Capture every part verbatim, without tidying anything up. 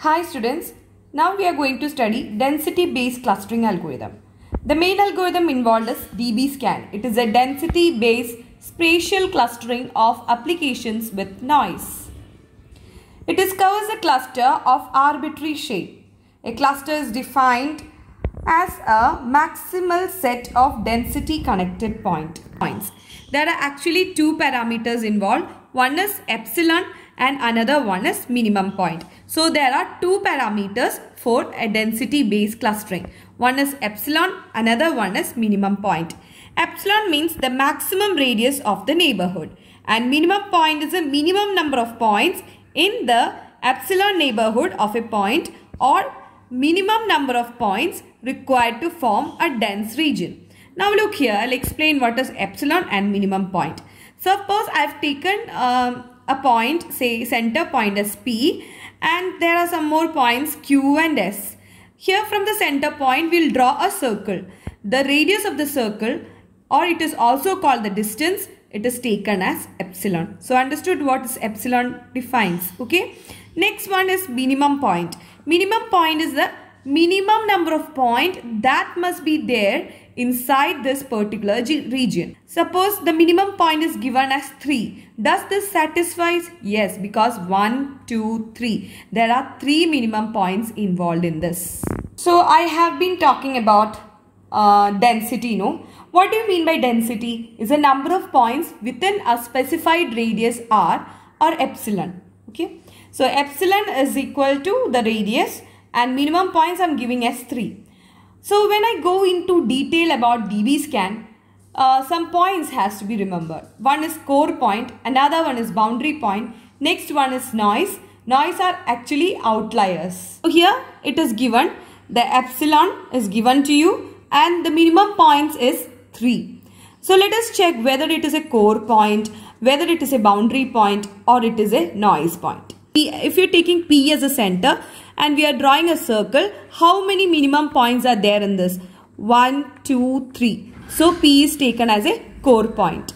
Hi students, now we are going to study density based clustering algorithm. The main algorithm involved is D B scan. It is a density based spatial clustering of applications with noise. It is covers a cluster of arbitrary shape. A cluster is defined as a maximal set of density connected point points. There are actually two parameters involved. One is epsilon and another one is minimum point. So there are two parameters for a density based clustering. One is epsilon, another one is minimum point. Epsilon means the maximum radius of the neighborhood and minimum point is a minimum number of points in the epsilon neighborhood of a point or minimum number of points required to form a dense region. Now look here, I'll explain what is epsilon and minimum point. Suppose I've taken um, a point, say center point as P, and there are some more points Q and S. Here from the center point we'll draw a circle. The radius of the circle, or it is also called the distance, it is taken as epsilon. So understood what is epsilon defines. Okay. Next one is minimum point. Minimum point is the minimum number of points that must be there inside this particular region. Suppose the minimum point is given as three. Does this satisfy? Yes, because one, two, three. There are three minimum points involved in this. So I have been talking about uh, density, no? What do you mean by density? Is a number of points within a specified radius r or epsilon. Okay. So epsilon is equal to the radius and minimum points I am giving as three. So when I go into detail about D B scan, uh, some points has to be remembered. One is core point, another one is boundary point, next one is noise. Noise are actually outliers. So here it is given, the epsilon is given to you and the minimum points is three. So let us check whether it is a core point, whether it is a boundary point or it is a noise point. If you are taking P as a center and we are drawing a circle, how many minimum points are there in this? one, two, three. So P is taken as a core point.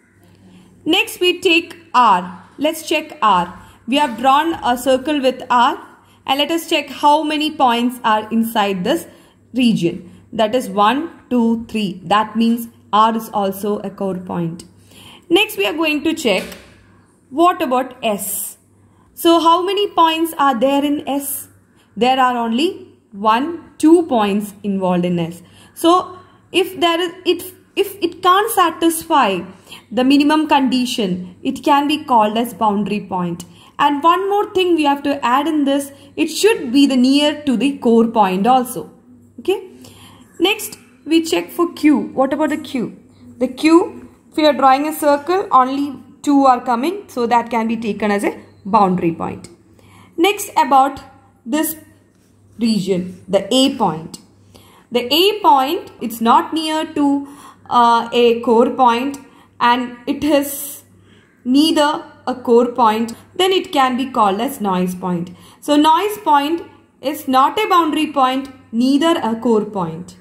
Next we take R. Let's check R. We have drawn a circle with R and let us check how many points are inside this region. That is one, two, three. That means R is also a core point. Next we are going to check what about S. So how many points are there in S? There are only one, two points involved in S. So if there is it if it can't satisfy the minimum condition, it can be called as boundary point. And one more thing we have to add in this, it should be the near to the core point also. Okay. Next we check for Q. What about the Q? The Q, if we are drawing a circle, only two are coming, so that can be taken as a boundary point. Next about this region, the A point. The A point, it's not near to uh, a core point and it is neither a core point, then it can be called as noise point. So noise point is not a boundary point, neither a core point.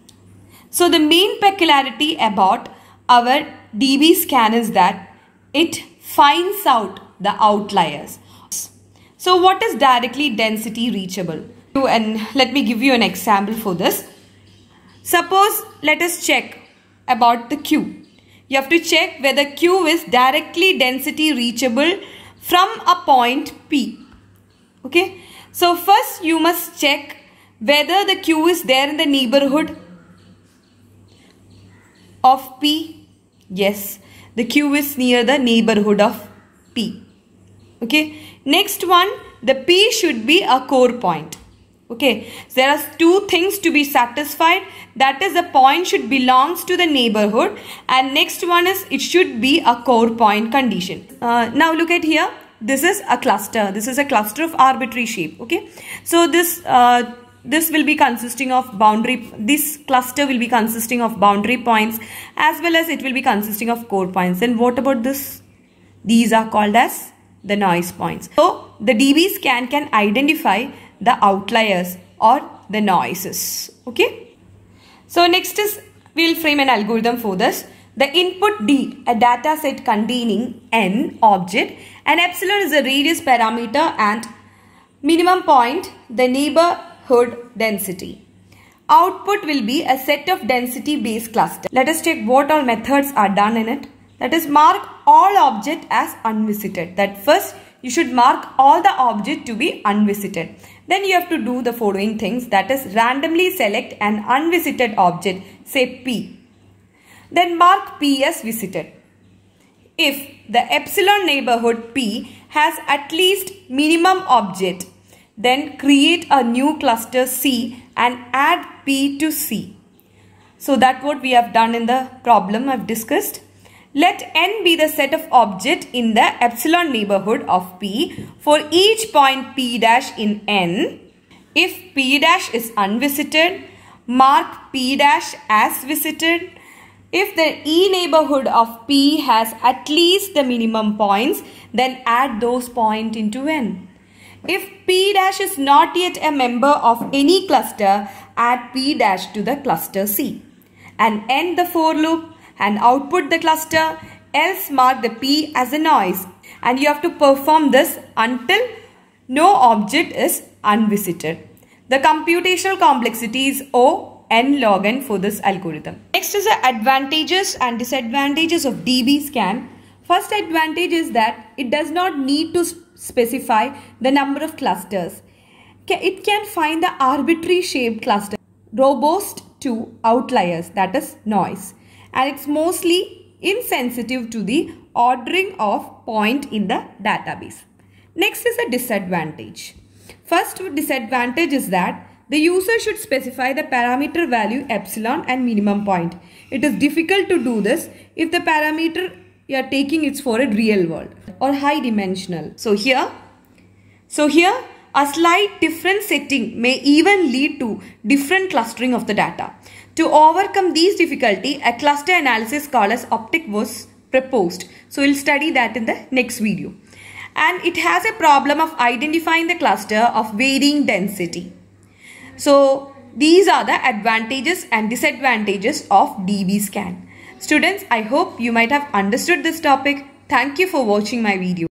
So the main peculiarity about our D B scan is that it finds out the outliers. So what is directly density reachable? And let me give you an example for this. Suppose let us check about the Q. You have to check whether Q is directly density reachable from a point P. Okay. So first you must check whether the Q is there in the neighborhood of P. Yes, the Q is near the neighborhood of P. Okay. Next one, the P should be a core point. Okay. So there are two things to be satisfied. That is, the point should belongs to the neighborhood, and next one is it should be a core point condition. Uh, now look at here. This is a cluster. This is a cluster of arbitrary shape. Okay. So this uh, this will be consisting of boundary. This cluster will be consisting of boundary points as well as it will be consisting of core points. And what about this? These are called as the noise points. So the D B scan can identify the outliers or the noises. Okay. So next is we will frame an algorithm for this. The input D, a data set containing n object, and epsilon is a radius parameter and minimum point, the neighborhood density. Output will be a set of density based cluster. Let us check what all methods are done in it. That is, mark all object as unvisited. That first you should mark all the object to be unvisited. Then you have to do the following things, that is, randomly select an unvisited object, say P. Then mark P as visited. If the epsilon neighborhood P has at least minimum object, then create a new cluster C and add P to C. So that's what we have done in the problem I've discussed. Let n be the set of object in the epsilon neighborhood of P for each point P dash in n. If P dash is unvisited, mark P dash as visited. If the E neighborhood of P has at least the minimum points, then add those points into n. If P dash is not yet a member of any cluster, add P dash to the cluster C. And end the for loop and output the cluster, else mark the P as a noise. And you have to perform this until no object is unvisited. The computational complexity is O n log n for this algorithm. Next is the advantages and disadvantages of D B scan. First advantage is that it does not need to specify the number of clusters. It can find the arbitrary shaped cluster, robust to outliers, that is noise. And it's mostly insensitive to the ordering of point in the database. Next is a disadvantage. First disadvantage is that the user should specify the parameter value epsilon and minimum point. It is difficult to do this if the parameter you are taking is for a real world or high dimensional. So here, so here a slight different setting may even lead to different clustering of the data. To overcome these difficulty, a cluster analysis called as optic was proposed. So we'll study that in the next video. And it has a problem of identifying the cluster of varying density. So these are the advantages and disadvantages of D B scan. Students, I hope you might have understood this topic. Thank you for watching my video.